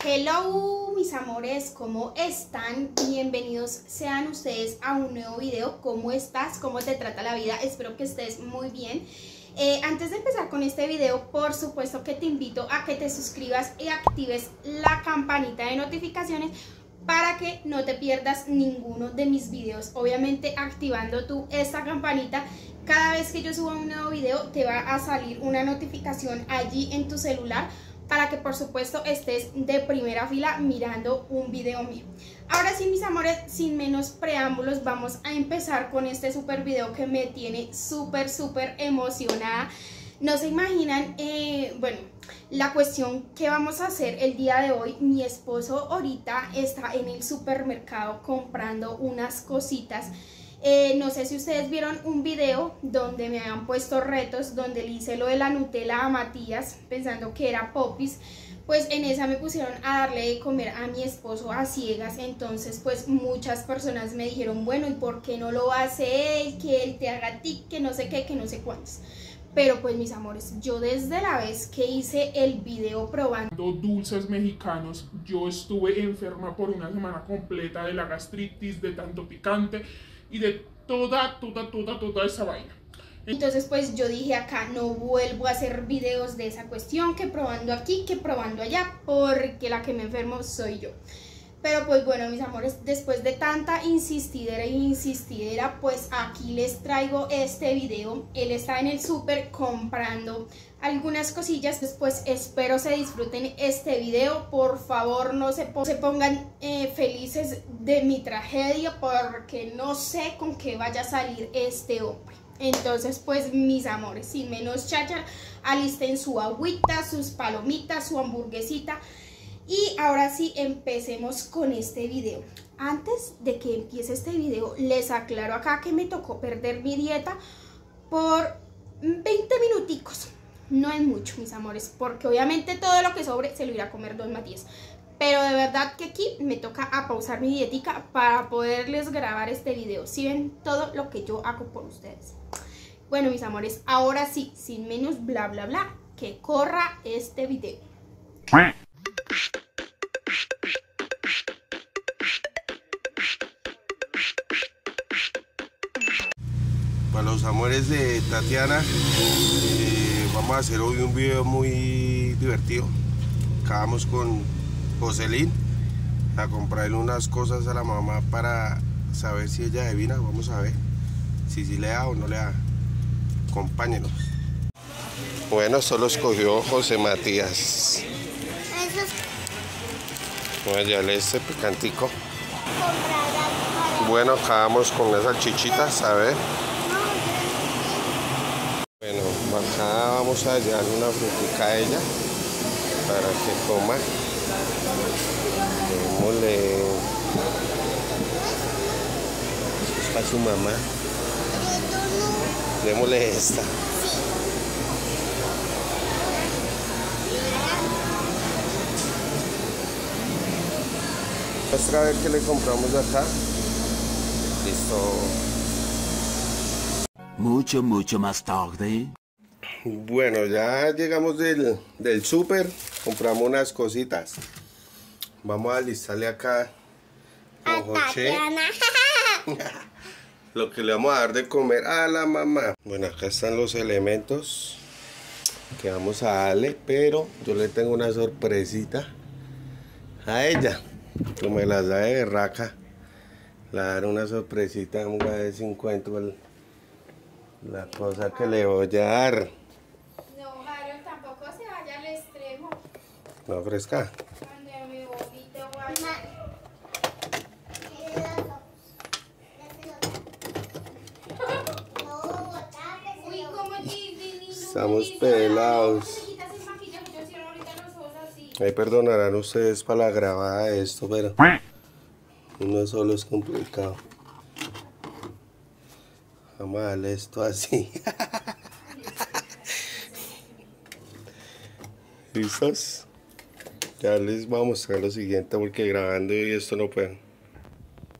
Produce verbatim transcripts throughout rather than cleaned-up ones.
Hello mis amores, ¿cómo están? Bienvenidos sean ustedes a un nuevo video. ¿Cómo estás? ¿Cómo te trata la vida? Espero que estés muy bien. Eh, antes de empezar con este video, por supuesto que te invito a que te suscribas y actives la campanita de notificaciones para que no te pierdas ninguno de mis videos. Obviamente activando tú esta campanita, cada vez que yo suba un nuevo video te va a salir una notificación allí en tu celular para que por supuesto estés de primera fila mirando un video mío. Ahora sí mis amores, sin menos preámbulos, vamos a empezar con este super video que me tiene súper súper emocionada. No se imaginan, eh, bueno, la cuestión que vamos a hacer el día de hoy. Mi esposo ahorita está en el supermercado comprando unas cositas. Eh, no sé si ustedes vieron un video donde me habían puesto retos, donde le hice lo de la Nutella a Matías pensando que era popis. Pues en esa me pusieron a darle de comer a mi esposo a ciegas. Entonces pues muchas personas me dijeron, bueno, ¿y por qué no lo hace él? Que él te haga a ti, que no sé qué, que no sé cuántos. Pero pues mis amores, yo desde la vez que hice el video probando dulces mexicanos, yo estuve enferma por una semana completa de la gastritis, de tanto picante y de toda, toda, toda, toda esa vaina. Entonces pues yo dije acá, no vuelvo a hacer videos de esa cuestión, que probando aquí, que probando allá, porque la que me enfermo soy yo. Pero pues bueno mis amores, después de tanta insistidera y insistidera, pues aquí les traigo este video. Él está en el súper comprando algunas cosillas. Después espero se disfruten este video. Por favor no se, po se pongan eh, felices de mi tragedia, porque no sé con qué vaya a salir este hombre. Entonces pues mis amores, sin menos cháchara, alisten su agüita, sus palomitas, su hamburguesita. Y ahora sí, empecemos con este video. Antes de que empiece este video, les aclaro acá que me tocó perder mi dieta por veinte minuticos. No es mucho, mis amores, porque obviamente todo lo que sobre se lo irá a comer don Matías. Pero de verdad que aquí me toca a pausar mi dietica para poderles grabar este video. Si ven todo lo que yo hago por ustedes. Bueno, mis amores, ahora sí, sin menos bla bla bla, que corra este video. Para los amores de Tatiana, eh, vamos a hacer hoy un video muy divertido. Acabamos con Jocelyn a comprarle unas cosas a la mamá para saber si ella adivina. Vamos a ver si sí le da o no le da. Acompáñenos. Bueno, solo escogió José Matías. Voy a llevarle este picantico. Bueno, acabamos con las salchichitas, a ver. Bueno, acá vamos a llevarle una frutica a ella para que coma. Démosle. Esto es para su mamá. Démosle esta. Muestra a ver qué le compramos de acá. Listo. Mucho, mucho más tarde. Bueno, ya llegamos del, del súper. Compramos unas cositas. Vamos a alistarle acá con José lo que le vamos a dar de comer a la mamá. Bueno, acá están los elementos que vamos a darle, pero yo le tengo una sorpresita a ella. Como me las da de berraca, le daré una sorpresita. Vamos a ver si encuentro el, la cosa que le voy a dar. No, Harold, tampoco se vaya al extremo. No, fresca. Cuando me vomite o algo. Uy, ¿cómo te dice? Estamos pelados. Ahí perdonarán ustedes para la grabada de esto, pero uno solo es complicado. Vamos a darle esto así. ¿Listos? Ya les voy a mostrar lo siguiente porque grabando y esto no puedo.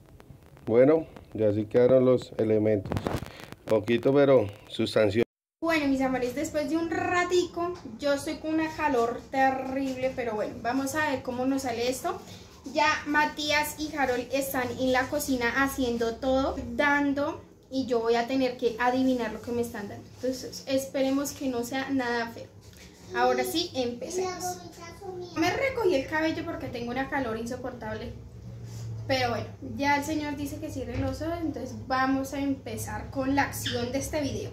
Bueno, ya sí quedaron los elementos. Poquito pero sustancioso. Bueno, Bueno, mis amores, después de un ratico, yo estoy con una calor terrible, pero bueno, vamos a ver cómo nos sale esto. Ya Matías y Harold están en la cocina haciendo todo, dando, y yo voy a tener que adivinar lo que me están dando. Entonces, esperemos que no sea nada feo. Ahora sí, empecemos. Me recogí el cabello porque tengo una calor insoportable. Pero bueno, ya el señor dice que cierre los ojos, entonces vamos a empezar con la acción de este video.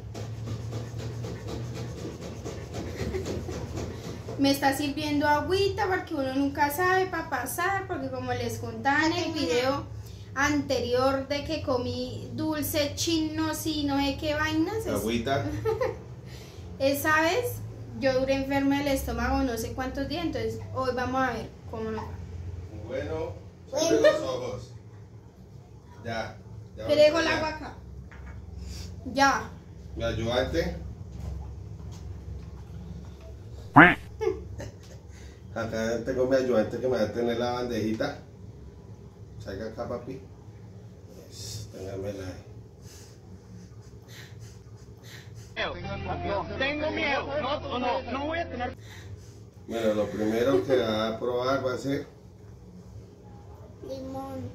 Me está sirviendo agüita porque uno nunca sabe para pasar, porque como les contaba en el video anterior de que comí dulce chinos y no sé qué vainas. Agüita. Esa vez yo duré enferma del estómago no sé cuántos días, entonces hoy vamos a ver cómo nos va. Bueno, abre los ojos. Ya. ya Te dejo el agua acá. Ya. Mi ayudante. Acá tengo mi ayudante que me va a tener la bandejita. Salga acá, papi. Téngamela ahí. Tengo miedo, no, no, no voy a tener. Bueno, lo primero que va a probar va a ser limón.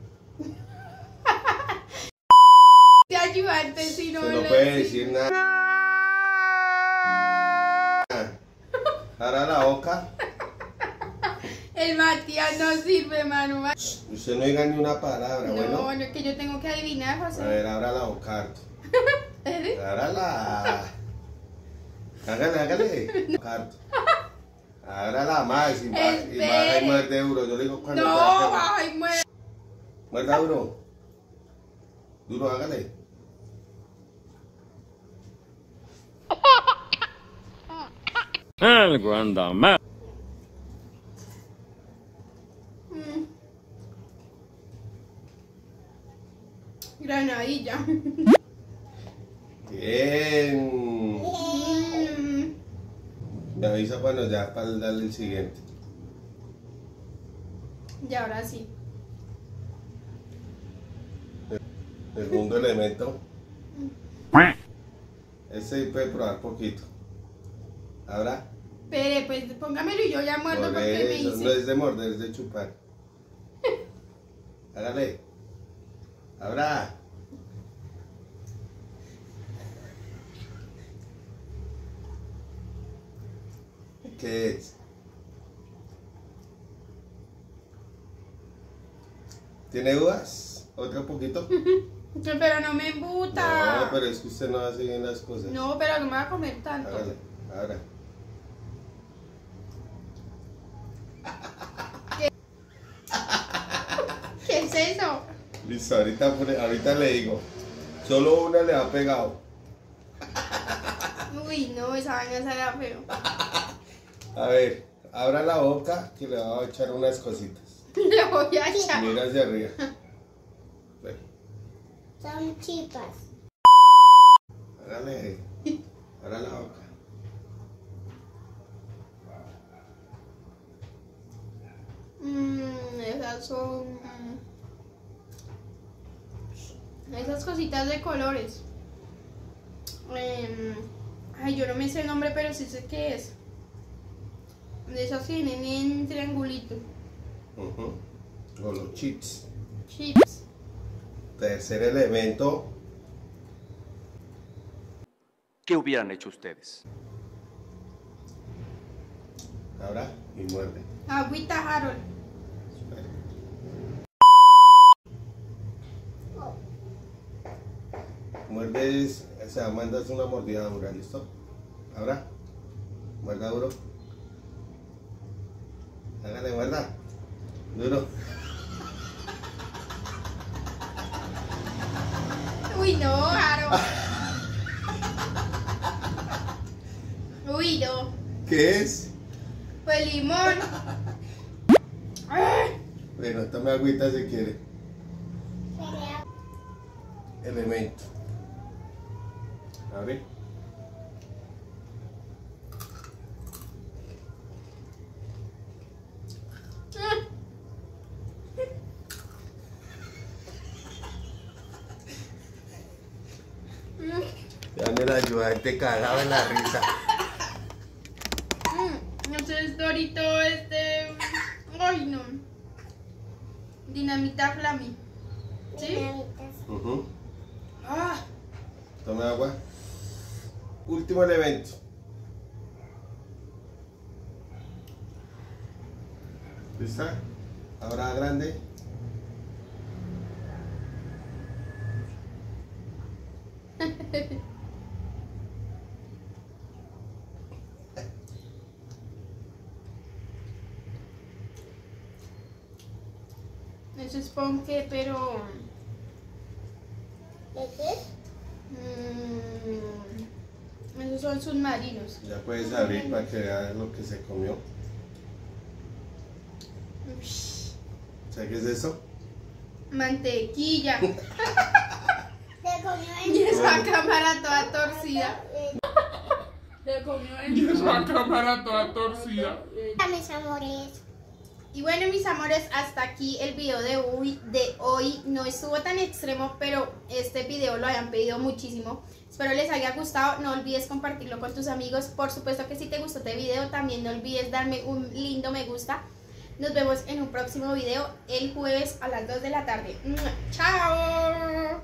Te ayudante si no que me no lo puede decís. decir nada. Ahora la boca. El Matías no sirve, mano. Usted no diga ni una palabra, No, bueno. no, es que yo tengo que adivinar, A José. ver, abra la boca harto. ¿Eh? Ábrala. Hágale, hágale. Harto. Ábrala más y más, y Espere. más y muerde duro. Yo le digo cuando No, trate- ay, muere. muerda duro. Duro, hágale. Algo anda mal. Mm. Granadilla. Bien. Mm. Me avisa cuando ya para darle el siguiente. Y ahora sí. Segundo elemento. Este puede probar poquito. Abra. Espere, pues póngamelo y yo ya muerdo Por porque me eso, hice. no es de morder, es de chupar. Hágale. Abra. ¿Qué es? ¿Tiene uvas? ¿Otro poquito? Pero no me embuta. No, pero es que usted no hace bien las cosas. No, pero no me va a comer tanto. Hágale, abra. ¿Qué es eso? Listo, ahorita, ahorita le digo. Solo una le ha pegado. Uy, no, esa vaina será feo. A ver, abra la boca que le voy a echar unas cositas. Le voy a echar. Mira hacia arriba. Ven, Son chipas. hágale. Abra la boca. Mmm, esas son... Esas cositas de colores. Em, ay, yo no me sé el nombre, pero sí sé qué es. De esas que vienen en triangulito. Uh-huh. O los chips. Chips. Tercer elemento. ¿Qué hubieran hecho ustedes? Abra y muerde. Agüita, Harold. Espera. Muerdes, o sea, mandas una mordida dura, ¿listo? Abra. Muerda duro. Hágale, muerda. Duro. Uy, no, Harold. Uy, no. ¿Qué es? Pues limón. Bueno, tome agüita si quiere. Elemento. Abre. Ya de la ayuda, te cagaba en la risa. Mm, ese es Dorito, este... Ay, no. Dinamita Flami. ¿Sí? Dinamitas. Uh-huh. Ah, Tome agua. Último elemento. ¿Lista? Ahora grande. eso es ponque, pero... ¿De qué? Mmm, esos son submarinos. Ya puedes abrir para que veas lo que se comió. Ush, ¿Sabes qué es eso? mantequilla. Se comió en Y esa cámara toda torcida. Y esa cámara toda torcida. Mis amores. Y bueno, mis amores, hasta aquí el video de hoy, de hoy. No estuvo tan extremo, pero este video lo hayan pedido muchísimo. Espero les haya gustado. No olvides compartirlo con tus amigos. Por supuesto que si te gustó este video, también no olvides darme un lindo me gusta. Nos vemos en un próximo video el jueves a las dos de la tarde. ¡Chao!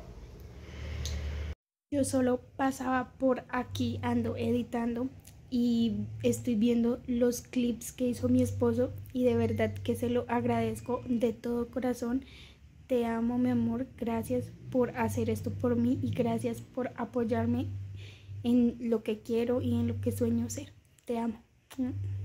Yo solo pasaba por aquí, ando editando y estoy viendo los clips que hizo mi esposo y de verdad que se lo agradezco de todo corazón. Te amo, mi amor, gracias por hacer esto por mí y gracias por apoyarme en lo que quiero y en lo que sueño ser. Te amo.